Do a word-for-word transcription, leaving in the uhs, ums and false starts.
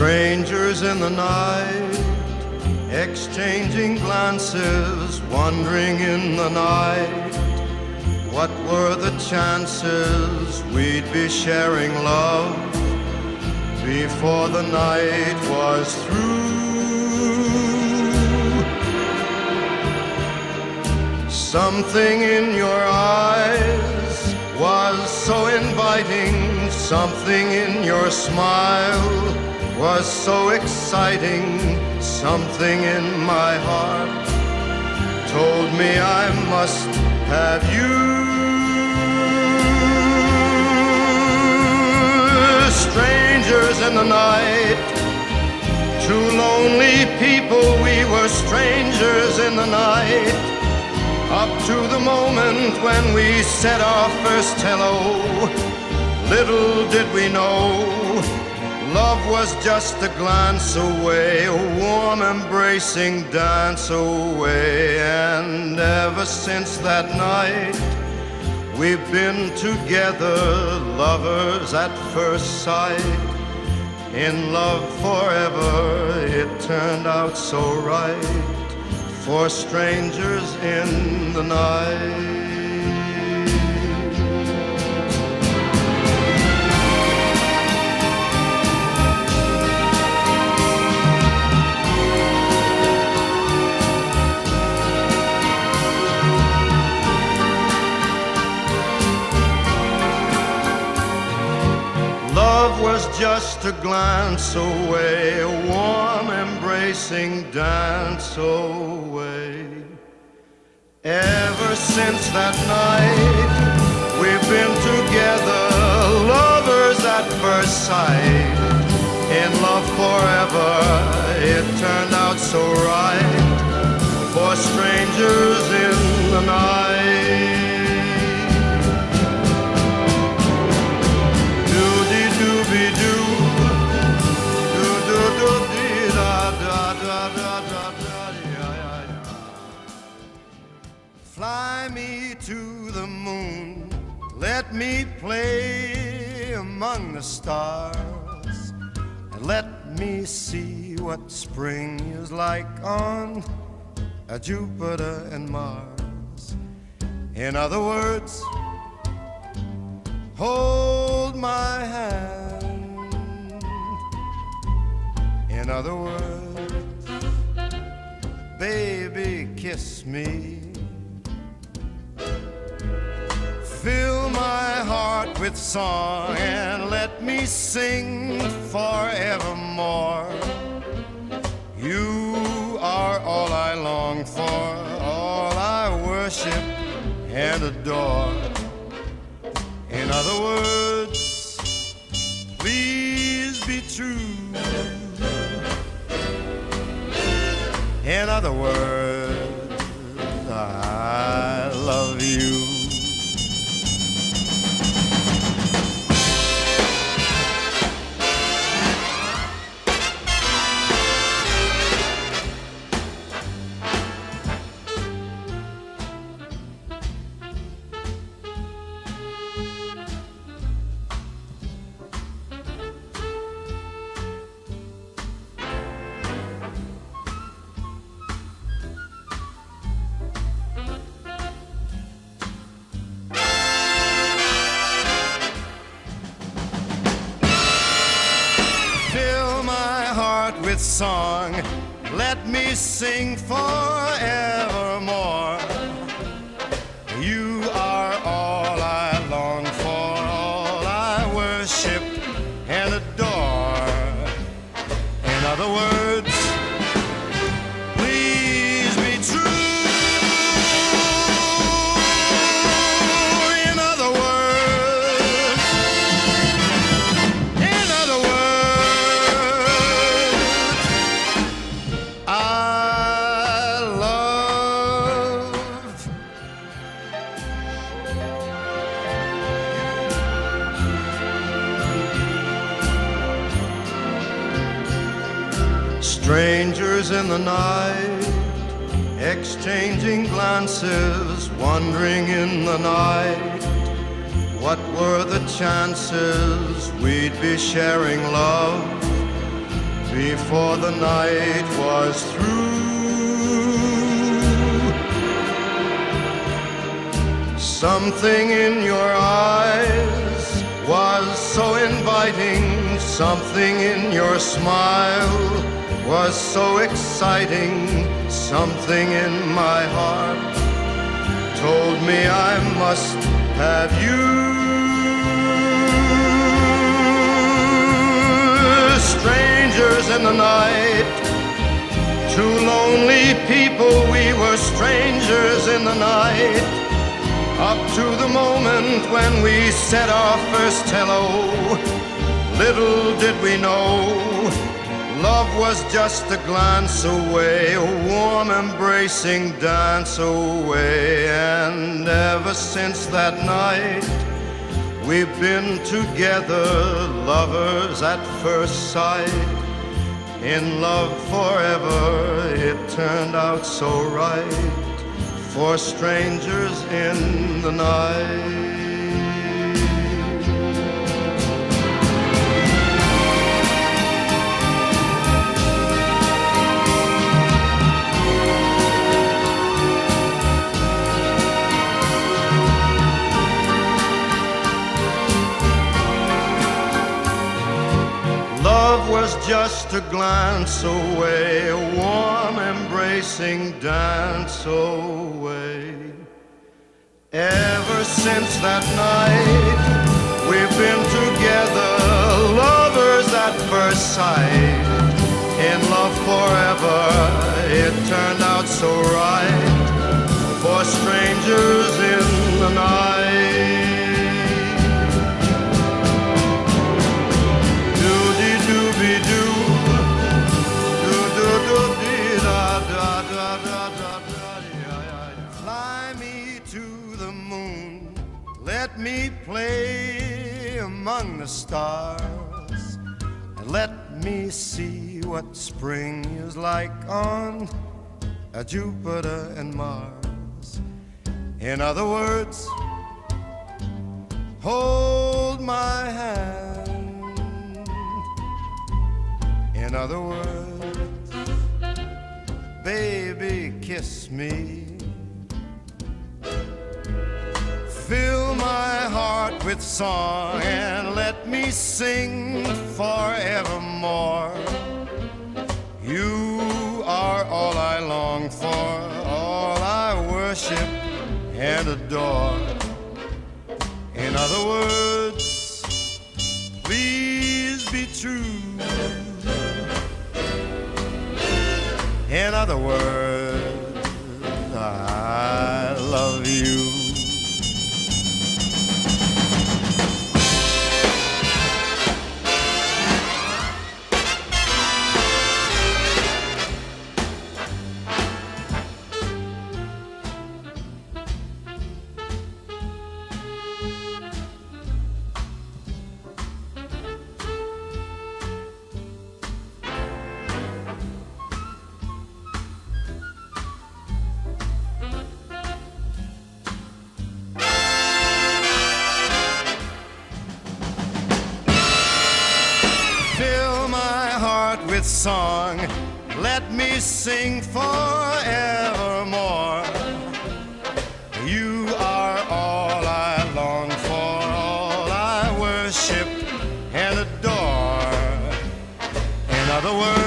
Strangers in the night, exchanging glances, wandering in the night. What were the chances we'd be sharing love before the night was through? Something in your eyes was so inviting, something in your smile was so exciting, something in my heart told me I must have you. Strangers in the night, two lonely people, we were strangers in the night, up to the moment when we said our first hello. Little did we know, love was just a glance away, a warm embracing dance away. And ever since that night, we've been together, lovers at first sight. In love forever, it turned out so right, for strangers in the night. Love was just a glance away, a warm embracing dance away. Ever since that night, we've been together, lovers at first sight. In love forever, it turned out so right, for strangers in the night. Fly me to the moon, let me play among the stars, and let me see what spring is like on a Jupiter and Mars. In other words, hold my hand. In other words, baby, kiss me. Fill my heart with song and let me sing forevermore. You are all I long for, all I worship and adore. In other words, please be true. In other words, I love you. With song, let me sing forevermore. You are all I long for, all I worship and adore. In other words, please be true. In other words, in other words, strangers in the night, exchanging glances, wandering in the night. What were the chances we'd be sharing love before the night was through. Something in your eyes was so inviting, something in your smile was so exciting, something in my heart told me I must have you. Strangers in the night, two lonely people, we were strangers in the night, up to the moment when we said our first hello. Little did we know, love was just a glance away, a warm embracing dance away. And ever since that night, we've been together, lovers at first sight, in love forever. It turned out so right for strangers in the night. Love was just a glance away, a warm embracing dance away. Ever since that night, we've been together, lovers at first sight, in love forever. It turned out so right for strangers in the night. Fly me to the moon, let me play among the stars, and let me see what spring is like on Jupiter and Mars. In other words, hold my hand. In other words, baby, kiss me. Fill my heart with song and let me sing forevermore. You are all I long for, all I worship and adore. In other words, please be true. In other words, I love you. With song, let me sing forevermore. You are all I long for, all I worship and adore. In other words,